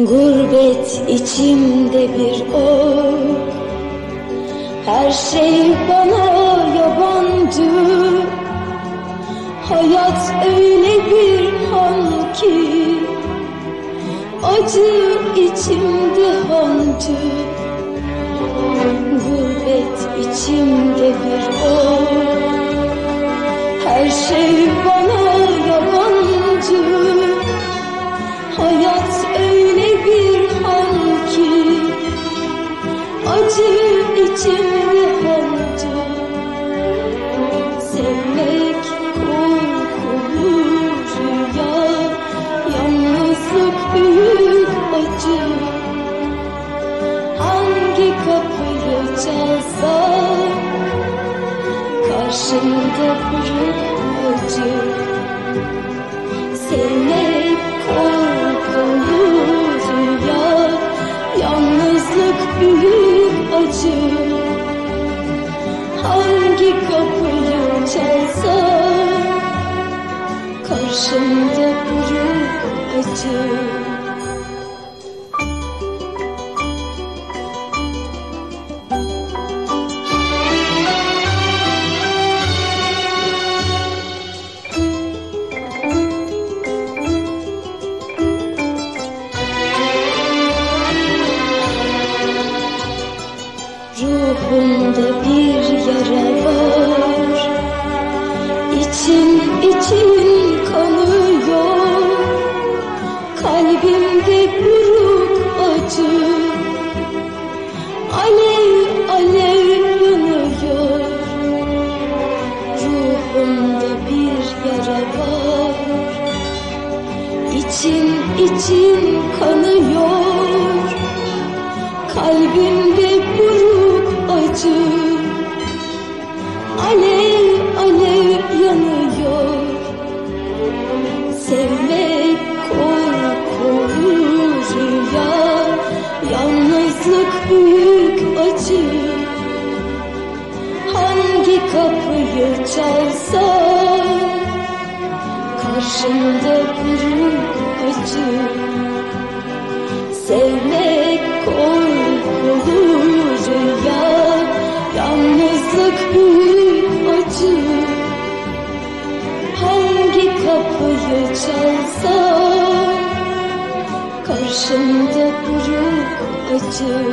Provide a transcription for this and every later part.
Gurbet içimde bir ok, her şey bana yabancı. Hayat öyle bir han ki, acı içimde hancı. Gurbet içimde bir ok, her şey bana yabancı. Hayat öyle bir han ki, acı içimde hancı. Sevmek korkulu rüya, yalnızlık büyük acı. Hangi kapıyı çalsam, karşımda büyük acı. Sevmek korkulu rüya, yalnızlık büyük acı. Hangi kapıyı çalsam, karşımda büyük acı. Ruhumda bir yara var, için kanıyor. Kalbimde buruk acı, alev alev yanıyor. Ruhumda bir yara var, için kanıyor. Kalbimde buruk acı, alev alev yanıyor. Sevmek korkulu rüya, yalnızlık büyük acı. Hangi kapıyı çalsam, karşımda büyük acı. Sevmek korkulu rüya, yalnızlık büyük acı. Hangi kapıyı çalsam, karşımda büyük acı.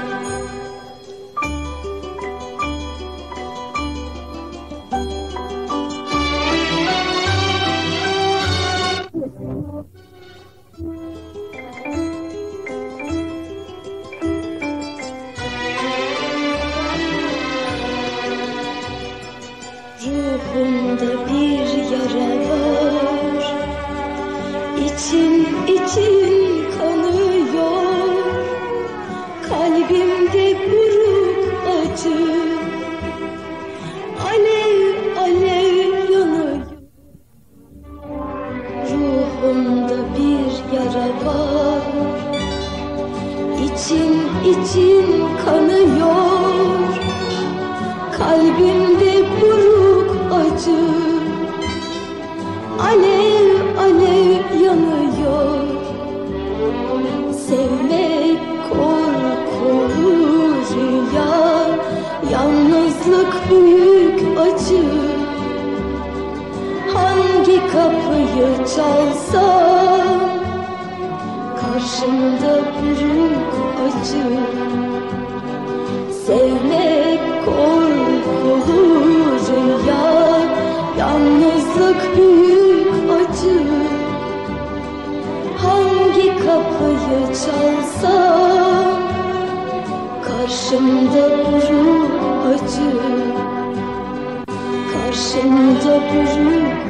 Ruhumda bir yara var, için kanıyor. Kalbimde buruk acı, alev alev yanıyor. Ruhumda bir yara var, için kanıyor. Kalbimde buruk acı, alev alev yanıyor. Sevmek korkulu rüya, yalnızlık büyük acı. Hangi kapıyı çalsam, karşımda büyük acı. Sevmek korkulu rüya, yalnızlık büyük acı. Hangi kapıyı çalsam, karşımda büyük acı. Karşımda büyük